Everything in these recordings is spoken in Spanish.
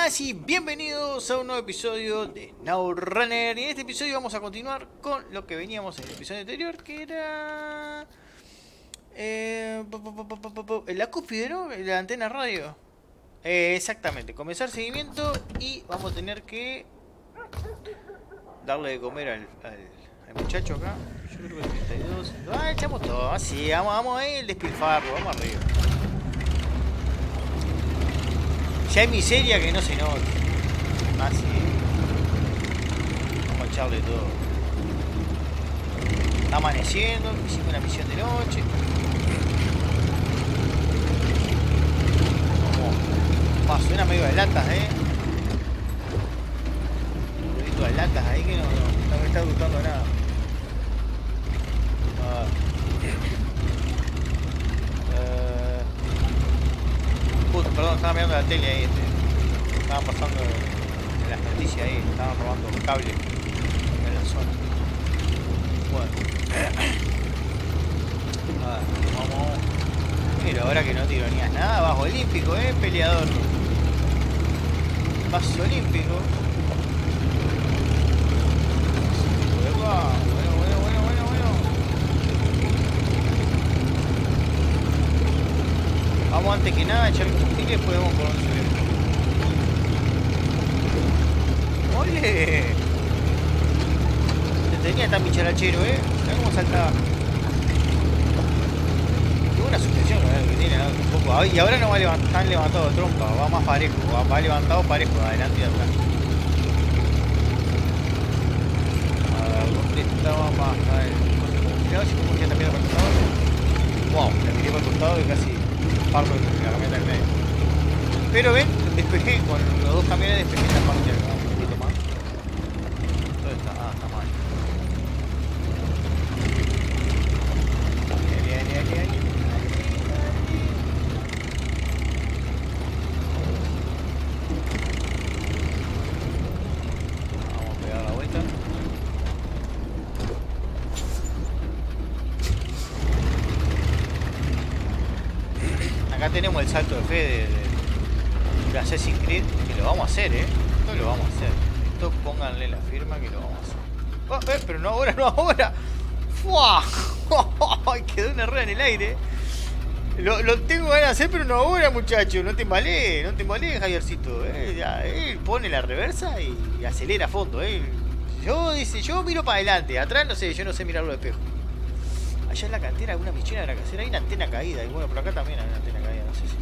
buenas y bienvenidos a un nuevo episodio de SnowRunner. Y en este episodio vamos a continuar con lo que veníamos en el episodio anterior, que era... la cúspide, ¿no? La antena radio. Exactamente, comenzar seguimiento y vamos a tener que darle de comer al muchacho acá. Yo creo que 32. Ah, echamos todo, así, vamos ahí, el despilfarro, vamos arriba. Ya hay miseria que no se note. Así. Vamos a echarle todo. Está amaneciendo, hicimos una misión de noche. Vamos. Suena medio de latas, un ruidito de latas ahí que no me está gustando nada. Justo, perdón, estaba mirando la tele ahí. Estaban pasando en las noticias ahí, estaban robando cables en la zona. Bueno. Vamos. Pero ahora que no te ironías nada, bajo olímpico, peleador. Vaso olímpico. Bueno. Vamos antes que nada a echar combustible y después vemos por dónde se ve. ¡Ole! Te tenía tan bicharachero, mirá cómo saltaba. Qué buena suspensión que tiene, ¿no? Un poco. Y ahora no va tan levantado de trompa, va más parejo, va levantado parejo, adelante y atrás. A ver, ¿dónde estaba más? A ver, mirá si como ya también para el costado. Wow, la miré para el costado y casi parto de la camioneta en medio. Pero ven, despejé con los dos camiones, despejé la parte de acá un poquito más. ¿Dónde está? Ah, está mal. Vamos a pegar la vuelta. Acá tenemos el salto de fe de Assassin's Creed, que lo vamos a hacer, Esto lo vamos a hacer. Esto pónganle la firma que lo vamos a hacer. Pero no ahora. ¡Fua! Quedó una rueda en el aire. Lo tengo ganas de hacer, pero no ahora, muchacho. No te embalees, Javiercito. Él pone la reversa y acelera a fondo, Yo miro para adelante, atrás no sé, yo no sé mirar los espejos. Allá en la cantera alguna pichina habrá que hacer. Hay una antena caída. Y bueno, por acá también hay una antena caída, no sé si.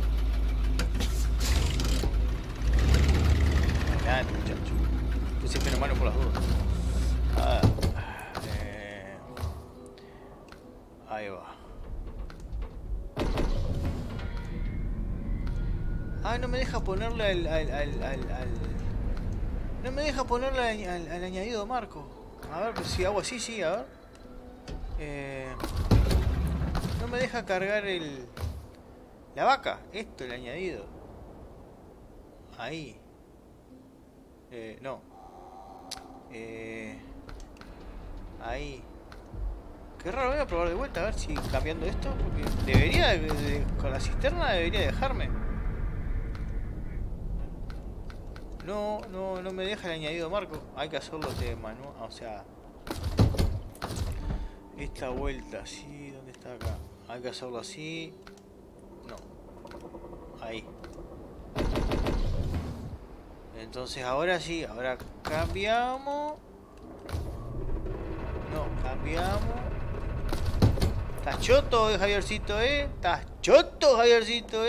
Adelante, muchacho. Tú siempre en mano por las dudas. Ahí va. No me deja ponerle no me deja ponerle al añadido marco. A ver, pues si hago así, sí, a ver. No me deja cargar la vaca. Esto, el añadido. Ahí. No. Ahí. Qué raro, voy a probar de vuelta a ver si cambiando esto. Porque debería, con la cisterna debería dejarme. No me deja el añadido marco. Hay que hacerlo de manual. O sea, esta vuelta así. ¿Dónde está acá? Hay que hacerlo así. No. Ahí. Entonces ahora sí. Ahora cambiamos. No, cambiamos. ¿Estás choto, Javiercito, ¿Estás choto, Javiercito,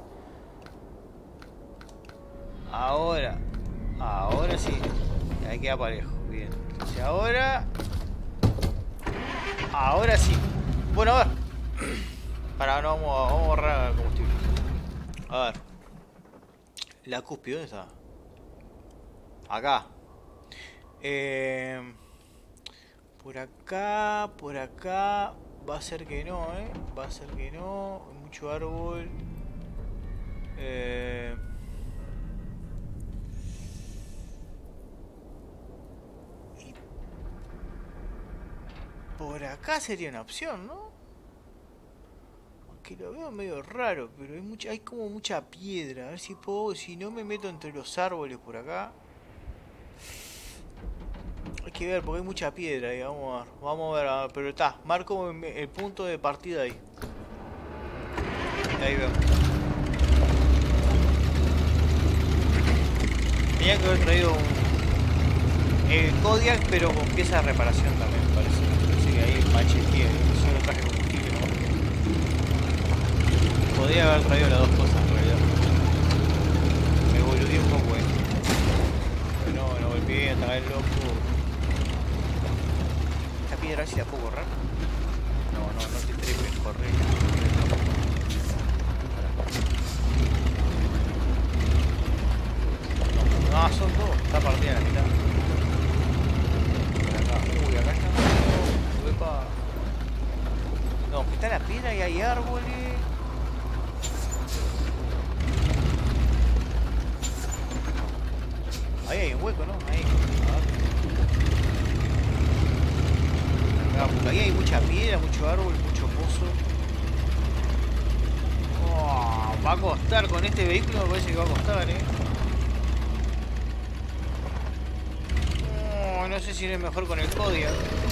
Ahora sí. Ahí queda parejo. Bien. Entonces ahora sí. Bueno, a ver. No vamos a ahorrar combustible. A ver. La cúspide, ¿dónde está? Acá. Por acá. Va a ser que no, Va a ser que no. Mucho árbol. Por acá sería una opción, ¿no? que lo veo medio raro, pero hay como mucha piedra. A ver si puedo, si no me meto entre los árboles por acá. Hay que ver porque hay mucha piedra ahí, vamos a ver, pero está, marco el punto de partida ahí. Ahí vemos. Tenía que haber traído el Kodiak, pero con pieza de reparación también, parece. Parece que ahí macheteé, solo traje combustible, ¿no? Podría haber traído las dos cosas en realidad. Me boludeé un poco, Pero no golpeé, atacar el loco. Esta piedra, a ver si la puedo correr. No te trepes, correr. No, son dos, está partida la mitad. Por acá, uy, acá está medio. Uepa. No, que está la piedra y hay árboles. Ahí hay un hueco, ¿no? Ahí. Acá, porque ahí hay mucha piedra, mucho árbol, mucho pozo. Oh, va a costar con este vehículo, me parece que va a costar, No sé si es mejor con el Kodiak.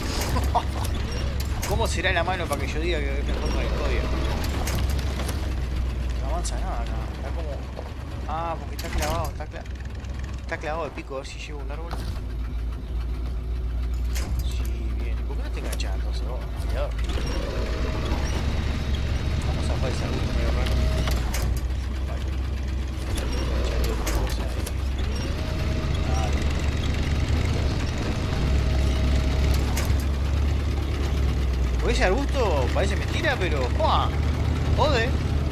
¿Cómo será la mano para que yo diga que es mejor con el Kodiak? No avanza nada acá. Está como... Ah, porque está clavado, está clavado el pico, a ver si llevo un árbol. Sí, bien. ¿Y por qué no te enganchas entonces vos? Cuidado. Vamos a zafar ese arbusto medio raro. Vale. Pues ese arbusto parece mentira, pero... ¡Juan! ¡Jode!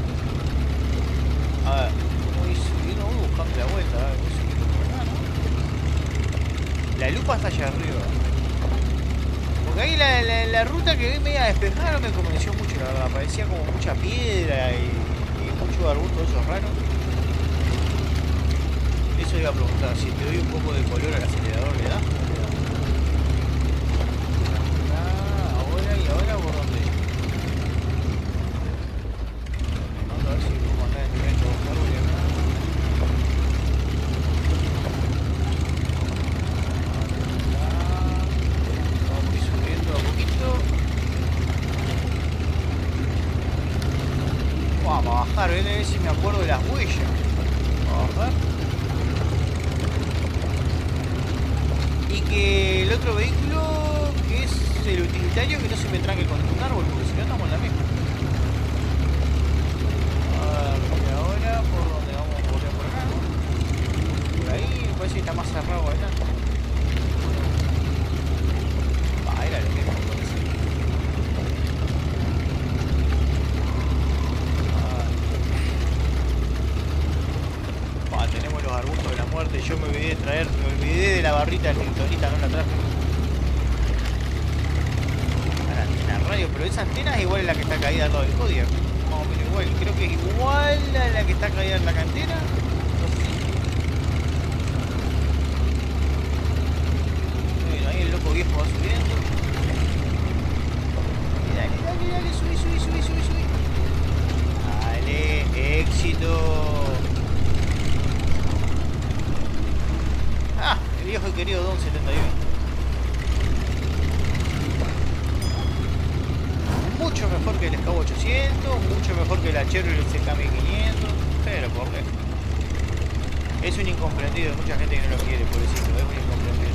A ver, ¿cómo hizo? Yo no voy buscando la vuelta, a ver, voy subiendo por acá, ¿no? La lupa está allá arriba. Porque ahí la ruta que vi media despejada no me convenció mucho, la verdad. Parecía como mucha piedra y mucho arbusto de esos raros. Eso iba a preguntar, si te doy un poco de color al acelerador, ¿le da? Ahora por dónde. Vamos a ver si podemos andar entre estos árboles acá. Vamos a ir subiendo a poquito. Vamos a bajar, a ver si me acuerdo de las huellas. Vamos a bajar. Y que el otro vehículo, que es el utilitario, que no se me tranque con un árbol, porque si no estamos en la misma. A ver, ahora por donde vamos a volver por acá, ¿no? Por ahí me parece que está más cerrado adelante. Era lo mismo, entonces. Tenemos los arbustos de la muerte. Yo me olvidé de la barrita de kriptonita, no la traje. Radio, pero esa antena es igual a la que está caída al lado del Kodiak. Vamos a ver igual, creo que es igual a la que está caída en la cantera. No sé. Bueno, ahí el loco viejo va subiendo. Dale, subí. Dale, éxito. Ah, el viejo y querido Don 71. Mucho mejor que el Scout 800, mucho mejor que la Chevrolet CK1500, pero por lejos. Es un incomprendido, mucha gente que no lo quiere, pobrecito, es un incomprendido.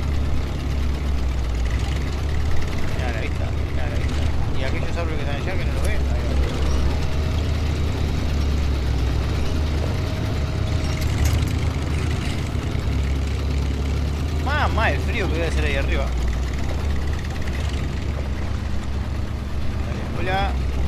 Mirá la vista. Y aquellos árboles que están allá que no lo ven, ahí va. Mamá, el frío que debe ser ahí arriba. Hola.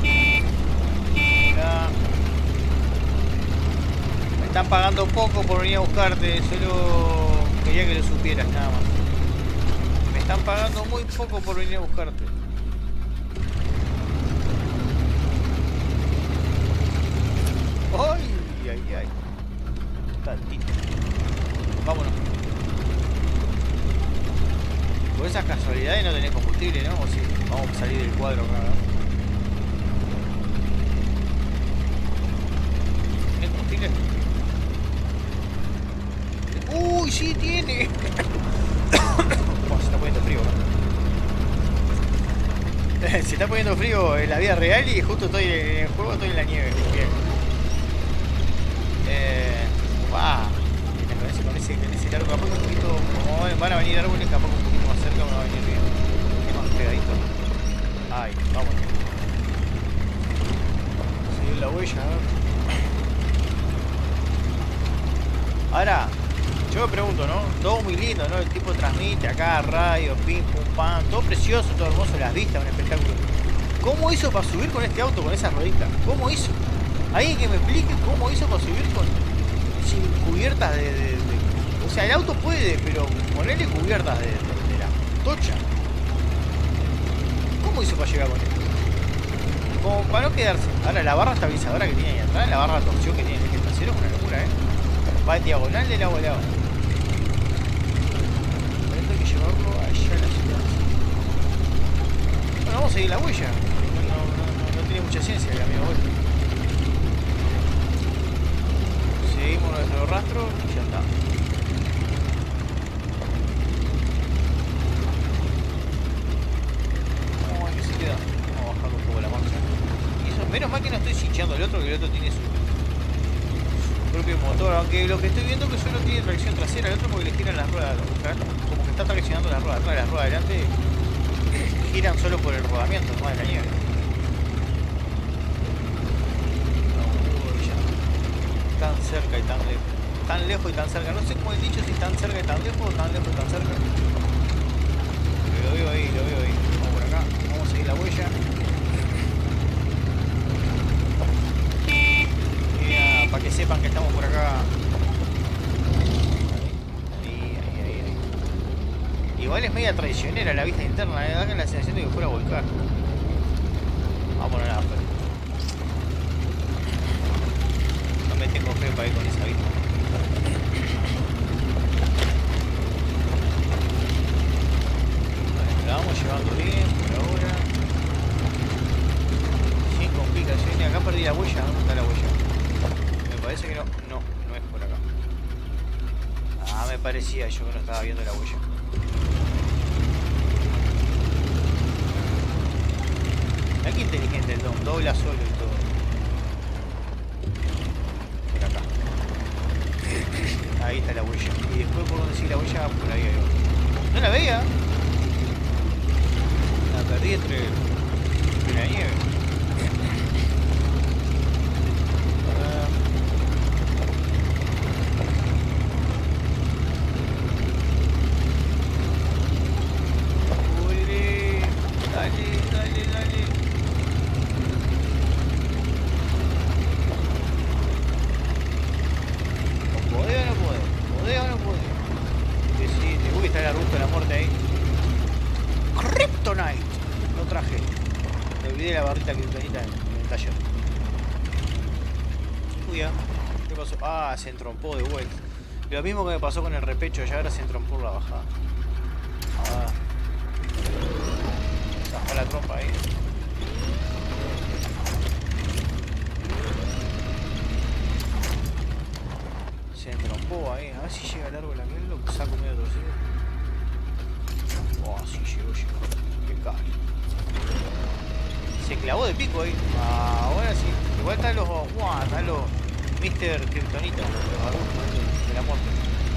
Me están pagando poco por venir a buscarte, solo quería que lo supieras nada más. Me están pagando muy poco por venir a buscarte. Ay. Tantito. Vámonos. Por esas casualidades no tenés combustible, ¿no? O sí, vamos a salir del cuadro acá, ¿no? Uy, sí, tiene. Oh, se está poniendo frío, ¿no? Se está poniendo frío en la vida real y justo estoy en el juego, estoy en la nieve. Bien. Con ese largo, capaz un poquito. Como van a venir árboles, capaz un poquito más cerca, me va a venir bien. Que más pegadito. Ay, vamos. Seguir la huella, a ver. Ahora, yo me pregunto, ¿no? Todo muy lindo, ¿no? El tipo transmite acá, radio, pim, pum, pam. Todo precioso, todo hermoso, las vistas, un espectáculo. ¿Cómo hizo para subir con este auto, con esas rueditas? ¿Cómo hizo? Alguien que me explique cómo hizo para subir con... sin cubiertas de... O sea, el auto puede, pero ponerle cubiertas de la tocha. ¿Cómo hizo para llegar con esto? Como para no quedarse. Ahora la barra estabilizadora que tiene ahí atrás, la barra de torsión que tiene en el eje trasero es una locura, Va en diagonal del agua al lado. Pero esto hay que llevarlo allá a la ciudad. Bueno, vamos a seguir la huella. No tiene mucha ciencia el amigo. Seguimos nuestro rastro y ya está. Vamos a ver qué se queda. Vamos a bajar un poco la marcha. Y eso, menos mal que no estoy cinchando el otro, que el otro tiene su propio motor, aunque lo que estoy viendo es que solo tiene tracción trasera, el otro porque le giran las ruedas, como que está traccionando las ruedas atrás, las ruedas adelante giran solo por el rodamiento, no de la nieve. Tan cerca y tan lejos. Tan lejos y tan cerca. No sé cómo he dicho, si tan cerca y tan lejos o tan lejos y tan cerca. Pero lo veo ahí, lo veo ahí. Vamos por acá. Vamos a seguir la huella. Para que sepan que estamos por acá. Ahí. Igual es media traicionera la vista interna. Da la sensación de que fuera a volcar. Vamos a poner la fe. No me tengo fe para ir con esa vista. Bueno, la vamos llevando bien por ahora. Sin complicaciones. Acá perdí la huella. ¿Dónde está la huella? Parece que no es por acá. Ah, me parecía yo que no estaba viendo la huella. Mirá qué inteligente el Dom, dobla solo y todo. Por acá. Ahí está la huella. Y después por donde sigue la huella, por ahí. No la veía. La perdí entre la nieve. Se entrompó de vuelta. Lo mismo que me pasó con el repecho, ya ahora se entrompó la bajada. Bajó la trompa ahí. Se entrompó ahí. A ver si llega el árbol aquel, lo saco medio torcido. Oh, sí llegó. Qué caro. Se clavó de pico ahí. Ahora sí. Igual están los... están los... Mr. Kryptonita, los arbustos de la muerte.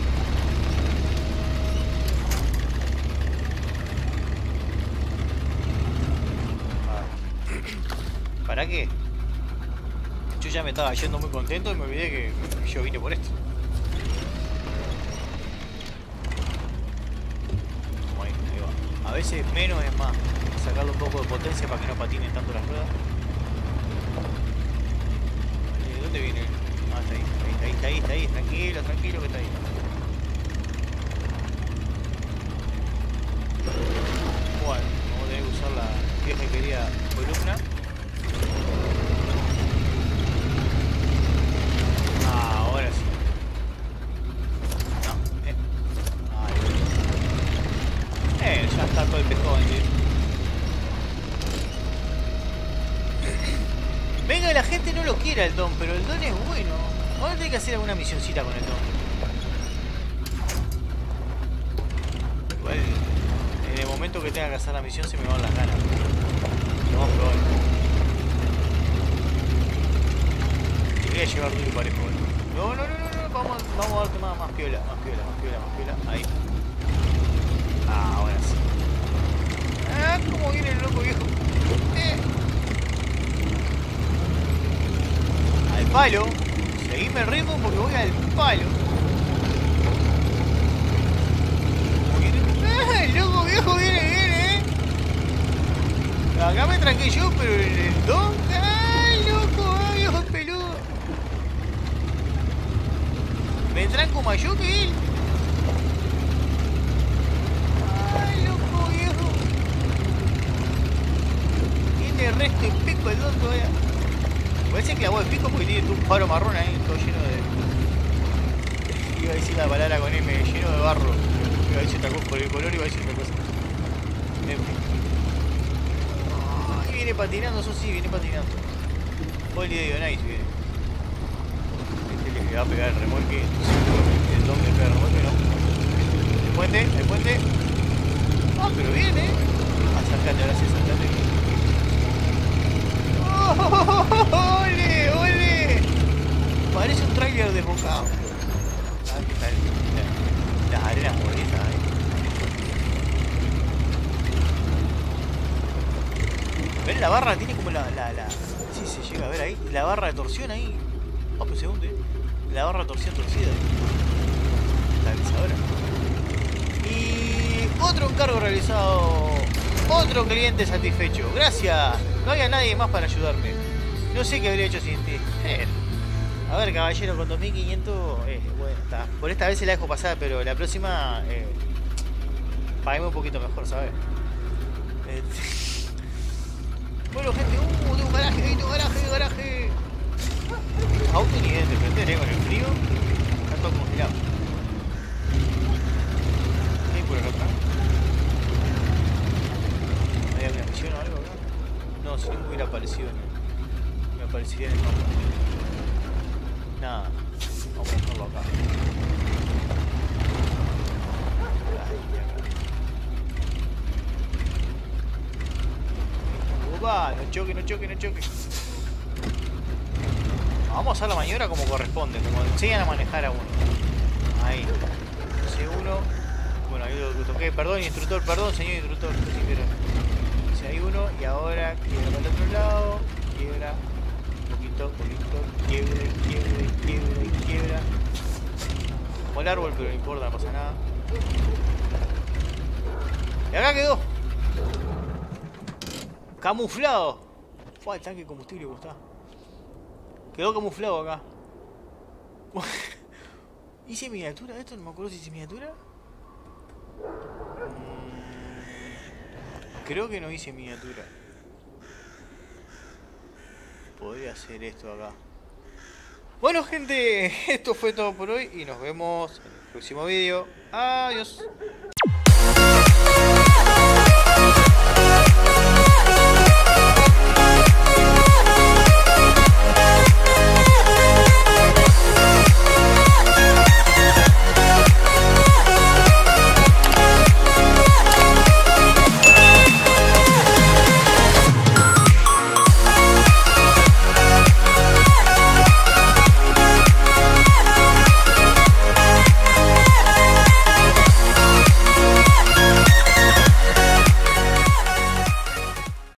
¿Para qué? Yo ya me estaba yendo muy contento y me olvidé que yo vine por esto. Como ahí va. A veces menos es más. Sacarle un poco de potencia para que no patinen tanto las ruedas. ¿De dónde viene? Está ahí, tranquilo que está ahí. Bueno, vamos a tener que usar la vieja y querida columna. Ahora sí. No, ya está todo el pescado en el... Venga, la gente no lo quiere al Don, pero el Don es bueno. Vamos a tener que hacer alguna misioncita con el Don. que tenga que hacer la misión se me van las ganas. Lo vamos a probar. Debería llevar duro y parejo. No, vamos a darte más piola. Ahí. Ah, ahora sí. Ah, cómo viene el loco viejo. Al palo. Seguime el ritmo porque voy al palo. El loco viejo viene. Acá me tranqué yo, pero el don. ¡Ay, loco! ¡Viejo peludo! Me tranco más yo que él. ¡Ay, loco viejo! Tiene el resto de pico el don todavía. Parece que la voy de pico porque tiene un faro marrón ahí, todo lleno de. Iba a decir la palabra con M, lleno de barro. Iba a decir otra cosa por el color, iba a decir otra cosa. En fin. Oh, y viene patinando, eso sí, viene patinando. Holiday on Ice viene. Este le va a pegar el remolque. El don le pega el remolque, no. El puente. Ah, pero viene. Acércate, ahora sí, acércate. ¡Oh! ¡Ole! Parece un tráiler desbocado. Ah, qué tal. Las arenas bonitas ahí. ¿Ven la barra? Tiene como la... Sí, se llega a ver ahí. La barra de torsión ahí. Oh, pues se hunde. La barra de torsión torcida. Estabilizadora. Y otro encargo realizado. Otro cliente satisfecho. Gracias. No había nadie más para ayudarme. No sé qué habría hecho sin ti. A ver, caballero, con 2500... bueno, está. Por esta vez se la dejo pasar, pero la próxima... pagueme un poquito mejor, ¿sabes? Bueno, gente, tengo un garaje. Los autos ni deben de prender, con el frío. Está todo congelado. ¿Qué hay por acá atrás? ¿Hay una misión o algo acá? No, si no me hubiera aparecido me aparecería en el mapa. Nada. Vamos a dejarlo acá. Upa, no choque. Vamos a hacer la maniobra como corresponde, como enseñan a manejar a uno. Ahí. C1. Bueno, ahí lo toqué. Perdón, instructor, perdón, señor instructor. Si hay uno y ahora quiebra para el otro lado. Quiebra. Poquito. Quiebra. Como el árbol, pero no importa, no pasa nada. Y acá quedó. Camuflado. Fue el tanque de combustible, ¿cómo está? Quedó camuflado acá. ¿Hice miniatura esto? No me acuerdo si hice miniatura. Creo que no hice miniatura. Podría hacer esto acá. Bueno, gente, esto fue todo por hoy y nos vemos en el próximo vídeo. Adiós.